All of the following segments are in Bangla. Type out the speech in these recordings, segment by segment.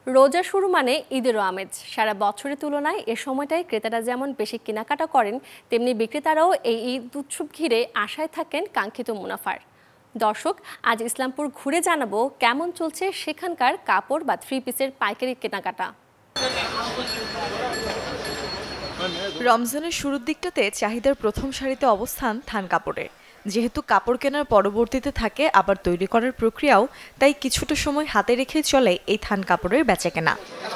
রোজা শুরু মানে ঈদেরও আমেজ। সারা বছরের তুলনায় এ সময়টায় ক্রেতারা যেমন বেশি কেনাকাটা করেন, তেমনি বিক্রেতারাও এই ঈদ উৎসব ঘিরে আশায় থাকেন কাঙ্ক্ষিত মুনাফার। দর্শক, আজ ইসলামপুর ঘুরে জানাবো কেমন চলছে সেখানকার কাপড় বা থ্রি পিসের পাইকারি কেনাকাটা। রমজানের শুরুর দিকটাতে চাহিদার প্রথম সারিতে অবস্থান থান কাপড়ের। যেহেতু কাপড় কেনার পরবর্তীতে থাকে আবার তৈরি করার প্রক্রিয়াও, তাই কিছুটা সময় হাতে রেখে চলে এই থান কাপড়ের বেচাকেনা।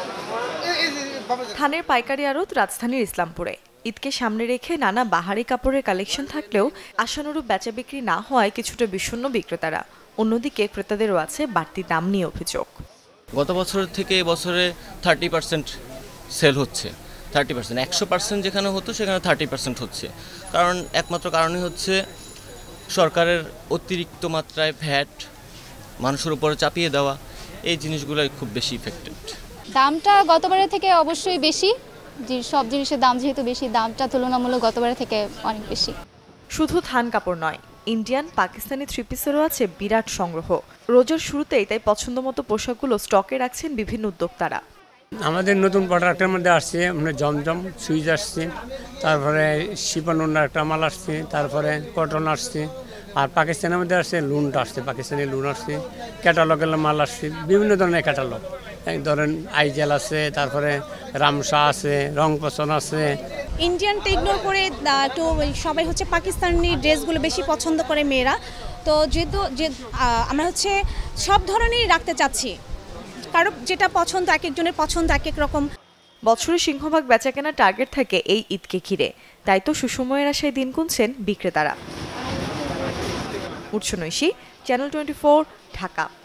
থানের পাইকারি আড়ত রাজধানীর ইসলামপুরে। ঈদকে সামনে রেখে নানা বাহারি কাপড়ের কালেকশন থাকলেও আশানুরূপ বেচা বিক্রি না হওয়ায় কিছুটা বিষণ্ণ বিক্রেতারা। অন্যদিকে ক্রেতাদেরও আছে বাড়তি দাম নিয়ে অভিযোগ। গত বছরের থেকে এবছরে 30% সেল হচ্ছে। 30%, 100% যেখানে হতো সেখানে 30% হচ্ছে। কারণ একমাত্র কারণই হচ্ছে সরকারের অতিরিক্ত মাত্রায় ভ্যাট মানুষের উপরে চাপিয়ে দেওয়া, এই জিনিসগুলোই খুব বেশি ইফেক্টেড। দামটা গতবারের থেকে অবশ্যই বেশি, যে সব জিনিসের দাম যেহেতু বেশি, দামটা তুলনামূলক গতবারের থেকে অনেক বেশি। শুধু থান কাপড় নয়, ইন্ডিয়ান পাকিস্তানি থ্রি পিসেরও আছে বিরাট সংগ্রহ। রোজার শুরুতেই তাই পছন্দ মতো পোশাকগুলো স্টকে রাখছেন বিভিন্ন উদ্যোক্তারা। আমাদের নতুন প্রোডাক্টের মধ্যে আসছে আমরা জমজম সুইচ আসছে, তারপরে শিপন একটা মাল আসছে, তারপরে কটন আসছে, আর পাকিস্তানের মধ্যে আসছে লুনটা আসছে, পাকিস্তানি লুন আসছে, ক্যাটালগের মাল আসছে, বিভিন্ন ধরনের ক্যাটালগ। ধরেন আইজেল আছে, তারপরে রামসা আছে, রং পছন আছে। ইন্ডিয়ানটা ইগনোর করে একটু সবাই হচ্ছে পাকিস্তানি ড্রেসগুলো বেশি পছন্দ করে মেয়েরা। তো যেহেতু আমরা হচ্ছে সব ধরনেরই রাখতে চাচ্ছি, কারো যেটা পছন্দ, এক একজনের পছন্দ এক এক রকম। বছরের সিংহভাগ বেচাকেনা টার্গেট থাকে এই ঈদকে ঘিরে, তাই তো সুসময়ের আশায় দিন গুনছেন বিক্রেতারা। উৎস নৈশী, চ্যানেল 24, ঢাকা।